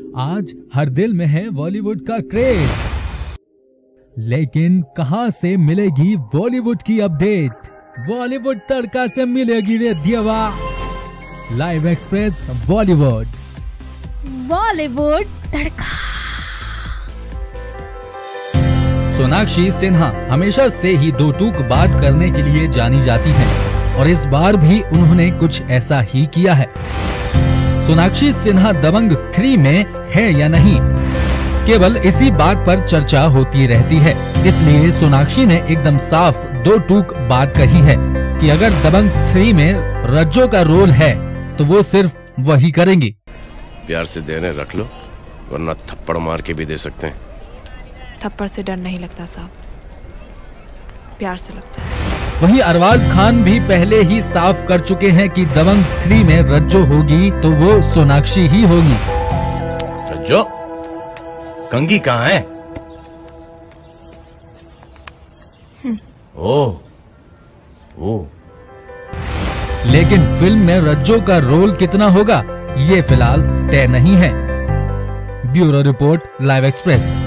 आज हर दिल में है बॉलीवुड का क्रेज, लेकिन कहां से मिलेगी बॉलीवुड की अपडेट? बॉलीवुड तड़का से मिलेगी रे देवा। Live express Bollywood Tadka. Sonakshi Sinha हमेशा से ही दो टूक बात करने के लिए जानी जाती हैं और इस बार भी उन्होंने कुछ ऐसा ही किया है। सोनाक्षी सिन्हा दबंग 3 में है या नहीं, केवल इसी बात पर चर्चा होती रहती है। इसलिए सोनाक्षी ने एकदम साफ दो टूक बात कही है कि अगर दबंग 3 में रज्जो का रोल है तो वो सिर्फ वही करेंगी। प्यार से देने रख लो, वरना थप्पड़ मार के भी दे सकते हैं। थप्पड़ से डर नहीं लगता साहब, प्यार से लगता है। वहीं अरबाज खान भी पहले ही साफ कर चुके हैं कि दबंग 3 में रज्जो होगी तो वो सोनाक्षी ही होगी। रज्जो? कंगी कहाँ है? ओह, लेकिन फिल्म में रज्जो का रोल कितना होगा ये फिलहाल तय नहीं है। Bureau report, live express.